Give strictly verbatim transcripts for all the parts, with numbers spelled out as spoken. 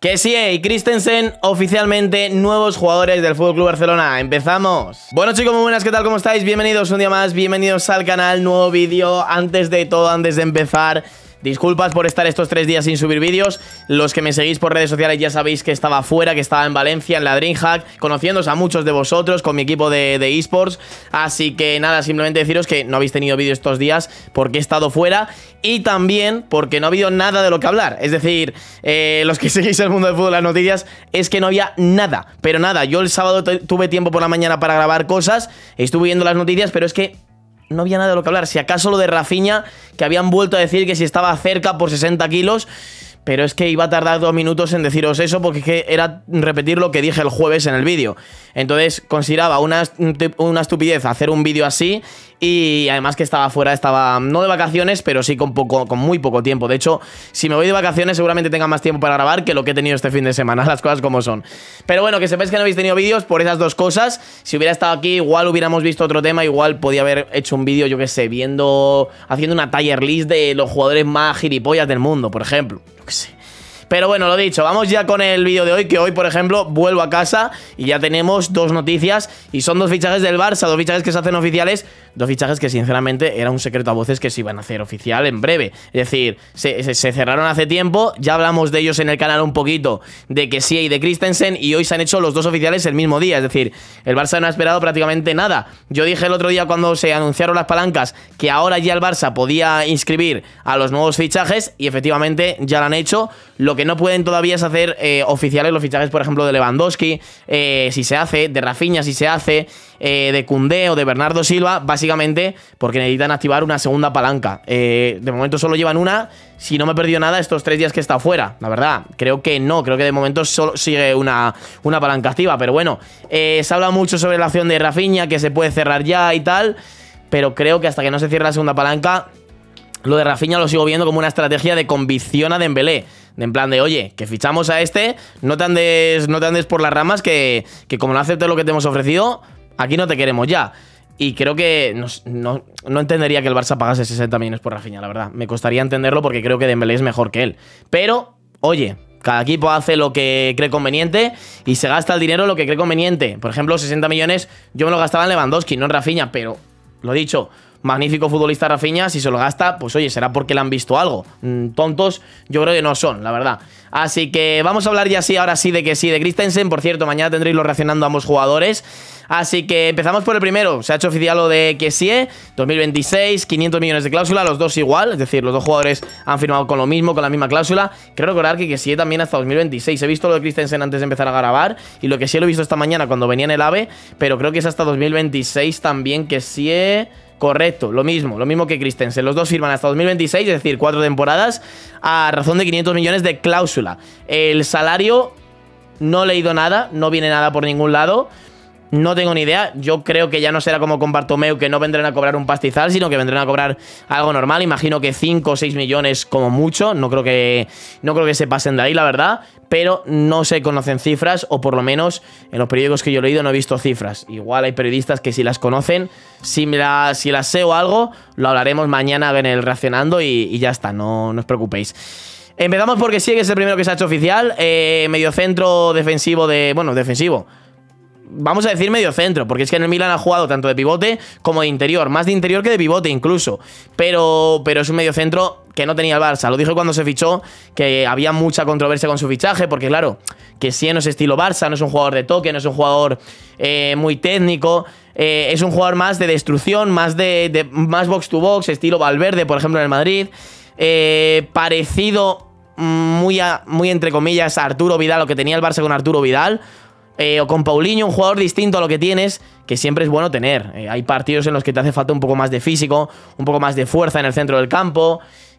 Que sí, y Christensen oficialmente nuevos jugadores del F C Barcelona. Empezamos. Bueno chicos, muy buenas, ¿qué tal? ¿Cómo estáis? Bienvenidos un día más, bienvenidos al canal, nuevo vídeo. Antes de todo, antes de empezar, disculpas por estar estos tres días sin subir vídeos. Los que me seguís por redes sociales ya sabéis que estaba fuera, que estaba en Valencia, en la DreamHack, conociéndose a muchos de vosotros con mi equipo de, de eSports. Así que nada, simplemente deciros que no habéis tenido vídeo estos días porque he estado fuera. Y también porque no ha habido nada de lo que hablar. Es decir, eh, los que seguís el mundo del fútbol, las noticias, es que no había nada, pero nada. Yo el sábado tuve tiempo por la mañana para grabar cosas, estuve viendo las noticias, pero es que no había nada de lo que hablar. Si acaso lo de Rafinha, que habían vuelto a decir que si estaba cerca por sesenta kilos, pero es que iba a tardar dos minutos en deciros eso, porque es que era repetir lo que dije el jueves en el vídeo. Entonces consideraba una, una estupidez hacer un vídeo así. Y además que estaba fuera, estaba no de vacaciones, pero sí con, poco, con muy poco tiempo. De hecho, si me voy de vacaciones seguramente tenga más tiempo para grabar que lo que he tenido este fin de semana, las cosas como son. Pero bueno, que sepáis que no habéis tenido vídeos por esas dos cosas. Si hubiera estado aquí, igual hubiéramos visto otro tema. Igual podía haber hecho un vídeo, yo que sé, viendo, haciendo una tier list de los jugadores más gilipollas del mundo, por ejemplo. Yo que sé. Pero bueno, lo dicho, vamos ya con el vídeo de hoy, que hoy, por ejemplo, vuelvo a casa y ya tenemos dos noticias y son dos fichajes del Barça, dos fichajes que se hacen oficiales, dos fichajes que sinceramente era un secreto a voces que se iban a hacer oficial en breve. Es decir, se, se, se cerraron hace tiempo, ya hablamos de ellos en el canal un poquito, de que sí y de Christensen, y hoy se han hecho los dos oficiales el mismo día. Es decir, el Barça no ha esperado prácticamente nada. Yo dije el otro día cuando se anunciaron las palancas que ahora ya el Barça podía inscribir a los nuevos fichajes y efectivamente ya lo han hecho. Lo que no pueden todavía es hacer eh, oficiales los fichajes, por ejemplo, de Lewandowski, eh, si se hace, de Rafinha, si se hace, eh, de Koundé o de Bernardo Silva, básicamente porque necesitan activar una segunda palanca. Eh, de momento solo llevan una, si no me he perdido nada estos tres días que he estado fuera, la verdad. Creo que no, creo que de momento solo sigue una, una palanca activa, pero bueno, eh, se habla mucho sobre la opción de Rafinha, que se puede cerrar ya y tal, pero creo que hasta que no se cierre la segunda palanca, lo de Rafinha lo sigo viendo como una estrategia de convicción a Dembélé. De en plan de, oye, que fichamos a este, no te andes, no te andes por las ramas, que, que como no aceptes lo que te hemos ofrecido, aquí no te queremos ya. Y creo que no, no, no entendería que el Barça pagase sesenta millones por Rafinha, la verdad. Me costaría entenderlo porque creo que Dembélé es mejor que él. Pero, oye, cada equipo hace lo que cree conveniente y se gasta el dinero lo que cree conveniente. Por ejemplo, sesenta millones yo me lo gastaba en Lewandowski, no en Rafinha, pero lo dicho, magnífico futbolista Rafinha, si se lo gasta, pues oye, será porque le han visto algo. Mm, tontos yo creo que no son, la verdad. Así que vamos a hablar ya sí, ahora sí de que sí, de Christensen. Por cierto, mañana tendréis lo reaccionando a ambos jugadores. Así que empezamos por el primero. Se ha hecho oficial lo de Kessie, dos mil veintiséis, quinientos millones de cláusula, los dos igual. Es decir, los dos jugadores han firmado con lo mismo, con la misma cláusula. Quiero recordar que Kessie también hasta dos mil veintiséis. He visto lo de Christensen antes de empezar a grabar y lo que sí lo he visto esta mañana cuando venía en el AVE, pero creo que es hasta dos mil veintiséis también Kessie. Correcto, lo mismo, lo mismo que Christensen. Los dos firman hasta dos mil veintiséis, es decir, cuatro temporadas, a razón de quinientos millones de cláusula. El salario, no he leído nada, no viene nada por ningún lado. No tengo ni idea, yo creo que ya no será como con Bartomeu, que no vendrán a cobrar un pastizal, sino que vendrán a cobrar algo normal. Imagino que cinco o seis millones como mucho, no creo que, no creo que se pasen de ahí, la verdad. Pero no se conocen cifras, o por lo menos en los periódicos que yo he leído no he visto cifras. Igual hay periodistas que si las conocen, si, me la, si las sé o algo, lo hablaremos mañana en el Reaccionando y, y ya está, no, no os preocupéis. Empezamos porque sí, que es el primero que se ha hecho oficial, eh, mediocentro defensivo de... bueno, defensivo. Vamos a decir medio centro, porque es que en el Milan ha jugado tanto de pivote como de interior, más de interior que de pivote incluso, pero, pero es un medio centro que no tenía el Barça. Lo dije cuando se fichó, que había mucha controversia con su fichaje, porque claro, que sí no es estilo Barça, no es un jugador de toque, no es un jugador eh, muy técnico, eh, es un jugador más de destrucción, más de, de más box to box, estilo Valverde, por ejemplo, en el Madrid, eh, parecido muy, a, muy entre comillas a Arturo Vidal, lo que tenía el Barça con Arturo Vidal. Eh, o con Paulinho, un jugador distinto a lo que tienes, que siempre es bueno tener. Eh, hay partidos en los que te hace falta un poco más de físico, un poco más de fuerza en el centro del campo.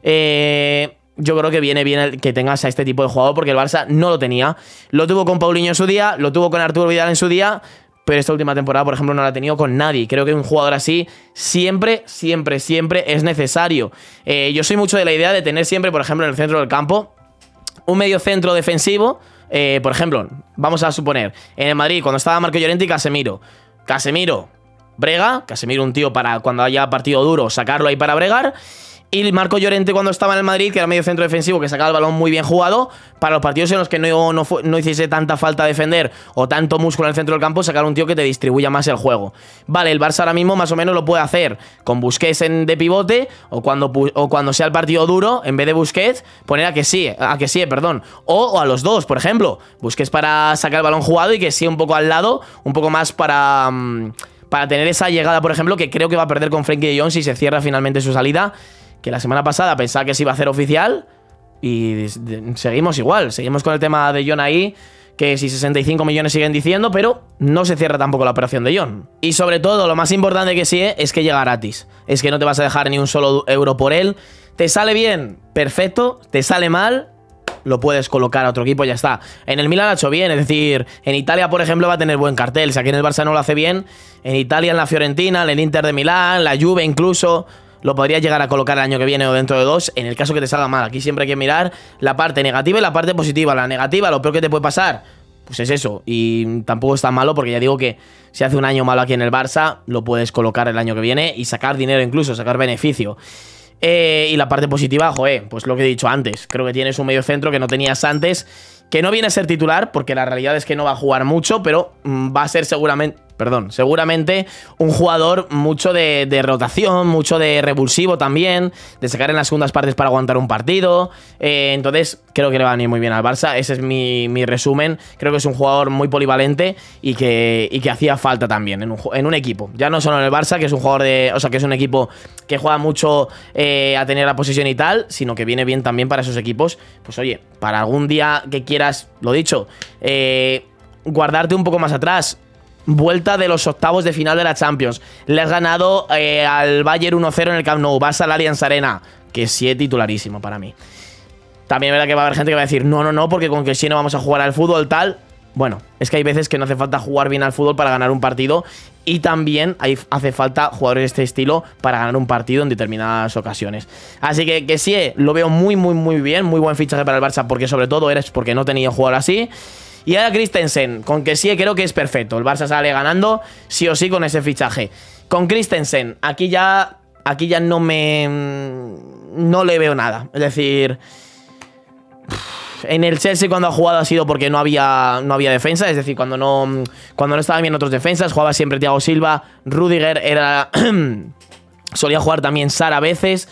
Eh, yo creo que viene bien el que tengas a este tipo de jugador, porque el Barça no lo tenía. Lo tuvo con Paulinho en su día, lo tuvo con Arturo Vidal en su día, pero esta última temporada, por ejemplo, no la ha tenido con nadie. Creo que un jugador así siempre, siempre, siempre es necesario. Eh, yo soy mucho de la idea de tener siempre, por ejemplo, en el centro del campo, un medio centro defensivo. Eh, por ejemplo, vamos a suponer, en el Madrid, cuando estaba Marco Llorente y Casemiro. Casemiro, brega, Casemiro un tío para cuando haya partido duro sacarlo ahí para bregar. Y Marco Llorente, cuando estaba en el Madrid, que era medio centro defensivo, que sacaba el balón muy bien jugado, para los partidos en los que no, no, fue, no hiciese tanta falta defender o tanto músculo en el centro del campo, sacar un tío que te distribuya más el juego. Vale, el Barça ahora mismo más o menos lo puede hacer con Busquets en, de pivote, o cuando, o cuando sea el partido duro, en vez de Busquets, poner a que sí, a que sí, perdón. O, o a los dos, por ejemplo. Busquets para sacar el balón jugado y que sí un poco al lado, un poco más para... Um, para tener esa llegada, por ejemplo, que creo que va a perder con Frenkie de Jong si se cierra finalmente su salida. Que la semana pasada pensaba que se iba a hacer oficial y seguimos igual, seguimos con el tema de John ahí, que si sesenta y cinco millones siguen diciendo, pero no se cierra tampoco la operación de John. Y sobre todo, lo más importante que sí es que llega gratis, es que no te vas a dejar ni un solo euro por él. Te sale bien, perfecto, te sale mal, lo puedes colocar a otro equipo y ya está. En el Milan lo ha hecho bien, es decir, en Italia, por ejemplo, va a tener buen cartel. Si aquí en el Barça no lo hace bien, en Italia, en la Fiorentina, en el Inter de Milán, la Juve incluso... lo podrías llegar a colocar el año que viene o dentro de dos, en el caso que te salga mal. Aquí siempre hay que mirar la parte negativa y la parte positiva. La negativa, lo peor que te puede pasar, pues es eso. Y tampoco es tan malo porque ya digo que si hace un año malo aquí en el Barça, lo puedes colocar el año que viene y sacar dinero incluso, sacar beneficio. Eh, y la parte positiva, joder, pues lo que he dicho antes. Creo que tienes un medio centro que no tenías antes, que no viene a ser titular, porque la realidad es que no va a jugar mucho, pero mmm, va a ser seguramente... Perdón, seguramente un jugador mucho de, de rotación, mucho de revulsivo también, de sacar en las segundas partes para aguantar un partido. Eh, entonces, creo que le va a venir muy bien al Barça. Ese es mi, mi resumen. Creo que es un jugador muy polivalente y que, y que hacía falta también en un, en un equipo. Ya no solo en el Barça, que es un jugador de. O sea, que es un equipo que juega mucho eh, a tener la posesión y tal, sino que viene bien también para esos equipos. Pues oye, para algún día que quieras, lo dicho, eh, guardarte un poco más atrás. Vuelta de los octavos de final de la Champions. Le has ganado eh, al Bayern uno cero en el Camp Nou. Vas al Allianz Arena, que sí es titularísimo para mí. También es verdad que va a haber gente que va a decir no, no, no, porque con que si no vamos a jugar al fútbol tal. Bueno, es que hay veces que no hace falta jugar bien al fútbol para ganar un partido. Y también hay, hace falta jugadores de este estilo para ganar un partido en determinadas ocasiones. Así que que sí, lo veo muy, muy, muy bien. Muy buen fichaje para el Barça, porque sobre todo eres porque no tenía un jugador así. Y ahora Christensen, con que sí creo que es perfecto. El Barça sale ganando sí o sí con ese fichaje. Con Christensen, aquí ya aquí ya no me... no le veo nada. Es decir, en el Chelsea cuando ha jugado ha sido porque no había, no había defensa. Es decir, cuando no, cuando no estaban bien otros defensas, jugaba siempre Thiago Silva. Rudiger era... solía jugar también Sar a veces.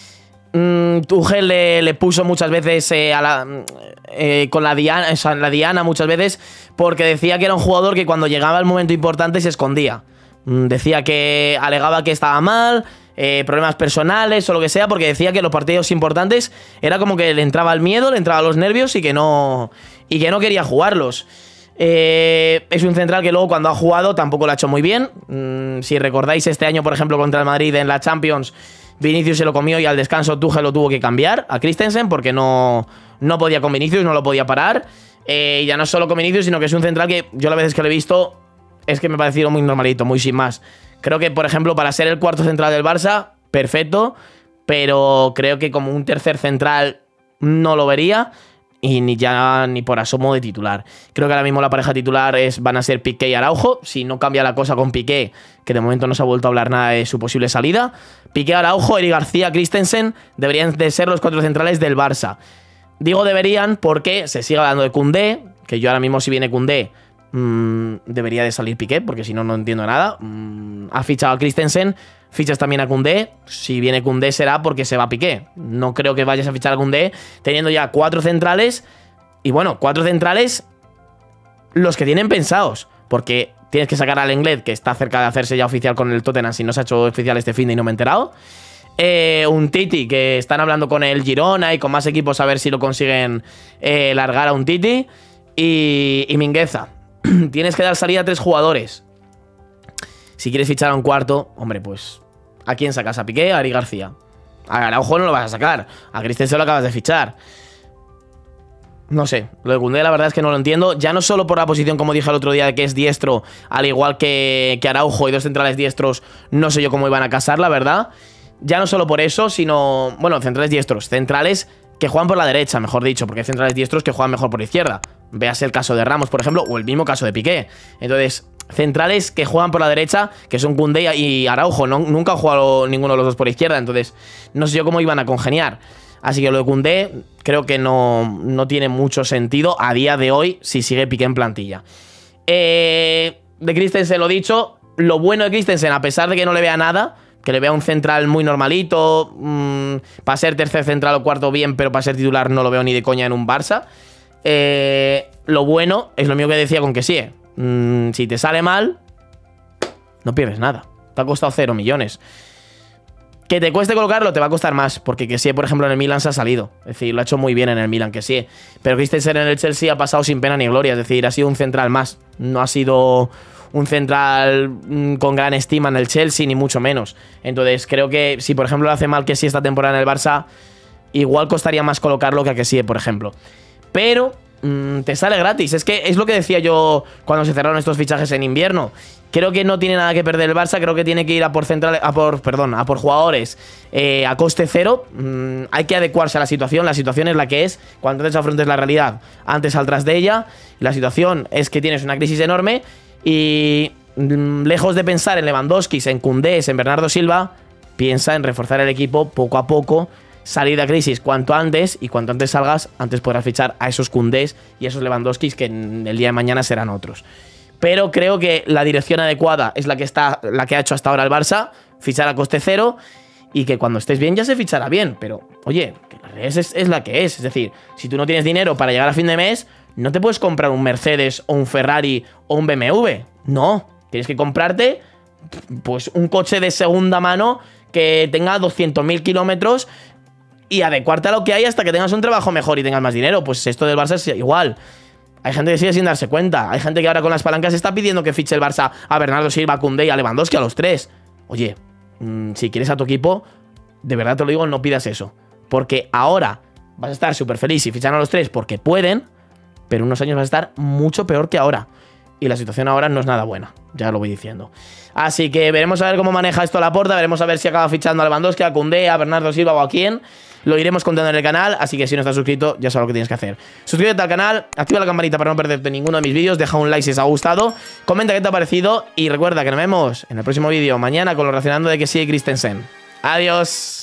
Tuchel le, le puso muchas veces eh, a la, eh, con la diana, o sea, la diana muchas veces, porque decía que era un jugador que cuando llegaba el momento importante se escondía. Mm, decía que alegaba que estaba mal, eh, problemas personales o lo que sea, porque decía que los partidos importantes era como que le entraba el miedo, le entraba los nervios y que no, y que no quería jugarlos. Eh, es un central que luego cuando ha jugado tampoco lo ha hecho muy bien. Mm, si recordáis este año, por ejemplo, contra el Madrid en la Champions, Vinicius se lo comió y al descanso Tuchel lo tuvo que cambiar a Christensen porque no, no podía con Vinicius, no lo podía parar. Eh, y ya no solo con Vinicius, sino que es un central que yo las veces que lo he visto es que me ha parecido muy normalito, muy sin más. Creo que, por ejemplo, para ser el cuarto central del Barça, perfecto, pero creo que como un tercer central no lo vería. Y ni ya ni por asomo de titular. Creo que ahora mismo la pareja titular es, van a ser Piqué y Araujo. Si no cambia la cosa con Piqué, que de momento no se ha vuelto a hablar nada de su posible salida. Piqué, Araujo, Eric García, Christensen deberían de ser los cuatro centrales del Barça. Digo deberían porque se sigue hablando de Koundé, que yo ahora mismo si viene Koundé mmm, debería de salir Piqué, porque si no, no entiendo nada. Mm, ha fichado a Christensen, fichas también a Koundé. Si viene Koundé será porque se va Piqué. No creo que vayas a fichar a Koundé teniendo ya cuatro centrales. Y bueno, cuatro centrales los que tienen pensados. Porque tienes que sacar al Lenglet, que está cerca de hacerse ya oficial con el Tottenham, si no se ha hecho oficial este fin de y no me he enterado. Eh, un Titi, que están hablando con el Girona y con más equipos a ver si lo consiguen eh, largar a un Titi. Y, y Mingueza. Tienes que dar salida a tres jugadores. Si quieres fichar a un cuarto, hombre, pues ¿a quién sacas? ¿A Piqué? ¿A Eric García? A Araujo no lo vas a sacar. A Christensen lo acabas de fichar. No sé, lo de Koundé la verdad es que no lo entiendo. Ya no solo por la posición, como dije el otro día, de que es diestro, al igual que, que Araujo y dos centrales diestros, no sé yo cómo iban a casar, la verdad. Ya no solo por eso, sino... Bueno, centrales diestros, centrales que juegan por la derecha, mejor dicho, porque hay centrales diestros que juegan mejor por la izquierda. Véase el caso de Ramos, por ejemplo, o el mismo caso de Piqué. Entonces, centrales que juegan por la derecha, que son Koundé y Araujo. No, nunca ha jugado ninguno de los dos por izquierda, entonces no sé yo cómo iban a congeniar. Así que lo de Koundé creo que no, no tiene mucho sentido a día de hoy si sigue Piqué en plantilla. Eh, de Christensen lo dicho, lo bueno de Christensen, a pesar de que no le vea nada, que le vea un central muy normalito, mmm, para ser tercer central o cuarto bien, pero para ser titular no lo veo ni de coña en un Barça. Eh, lo bueno es lo mismo que decía con Kessie. Mm, si te sale mal, no pierdes nada. Te ha costado cero millones. Que te cueste colocarlo te va a costar más, porque Kessie, por ejemplo, en el Milan se ha salido. Es decir, lo ha hecho muy bien en el Milan, Kessie. Pero Christensen en el Chelsea ha pasado sin pena ni gloria. Es decir, ha sido un central más. No ha sido un central mmm, con gran estima en el Chelsea, ni mucho menos. Entonces, creo que si, por ejemplo, lo hace mal Kessie esta temporada en el Barça, igual costaría más colocarlo que a Kessie, por ejemplo. Pero mmm, te sale gratis. Es que es lo que decía yo cuando se cerraron estos fichajes en invierno. Creo que no tiene nada que perder el Barça. Creo que tiene que ir a por central, a por, perdón, a por jugadores eh, a coste cero. Mm, hay que adecuarse a la situación. La situación es la que es. Cuando antes afrontes la realidad, antes saldrás de ella. La situación es que tienes una crisis enorme. Y mm, lejos de pensar en Lewandowski, en Koundé, en Bernardo Silva, piensa en reforzar el equipo poco a poco. Salir de crisis cuanto antes. Y cuanto antes salgas, antes podrás fichar a esos Koundés y a esos Lewandowskis que el día de mañana serán otros. Pero creo que la dirección adecuada es la que, está, la que ha hecho hasta ahora el Barça, fichar a coste cero, y que cuando estés bien ya se fichará bien. Pero, oye, que la realidad es, es la que es. Es decir, si tú no tienes dinero para llegar a fin de mes, no te puedes comprar un Mercedes o un Ferrari o un B M W. No, tienes que comprarte pues un coche de segunda mano que tenga doscientos mil kilómetros y adecuarte a lo que hay hasta que tengas un trabajo mejor y tengas más dinero. Pues esto del Barça es igual. Hay gente que sigue sin darse cuenta. Hay gente que ahora con las palancas está pidiendo que fiche el Barça a Bernardo Silva, a Koundé y a Lewandowski, a los tres. Oye, mmm, si quieres a tu equipo, de verdad te lo digo, no pidas eso. Porque ahora vas a estar súper feliz si fichan a los tres porque pueden, pero en unos años vas a estar mucho peor que ahora. Y la situación ahora no es nada buena, ya lo voy diciendo. Así que veremos a ver cómo maneja esto Laporta, veremos a ver si acaba fichando a Lewandowski, a Koundé, a Bernardo Silva o a quién. Lo iremos contando en el canal, así que si no estás suscrito, ya sabes lo que tienes que hacer. Suscríbete al canal, activa la campanita para no perderte ninguno de mis vídeos, deja un like si os ha gustado, comenta qué te ha parecido y recuerda que nos vemos en el próximo vídeo mañana con lo relacionando de Kessie y Christensen. Adiós.